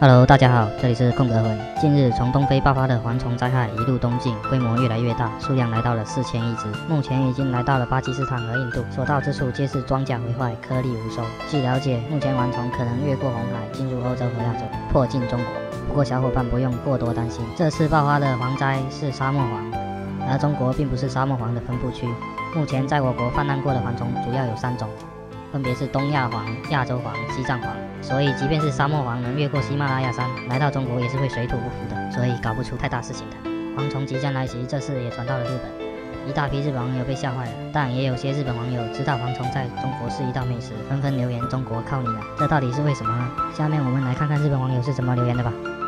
Hello， 大家好，这里是空格魂。近日，从东非爆发的蝗虫灾害一路东进，规模越来越大，数量来到了4000亿只，目前已经来到了巴基斯坦和印度，所到之处皆是庄稼毁坏，颗粒无收。据了解，目前蝗虫可能越过红海，进入欧洲和亚洲，迫近中国。不过小伙伴不用过多担心，这次爆发的蝗灾是沙漠蝗，而中国并不是沙漠蝗的分布区。目前在我国泛滥过的蝗虫主要有3种。分别是东亚蝗、亚洲蝗、西藏蝗，所以即便是沙漠蝗能越过喜马拉雅山来到中国，也是会水土不服的，所以搞不出太大事情的。蝗虫即将来袭，这事也传到了日本，一大批日本网友被吓坏了，但也有些日本网友知道蝗虫在中国是一道美食，纷纷留言中国靠你了，这到底是为什么呢？下面我们来看看日本网友是怎么留言的吧。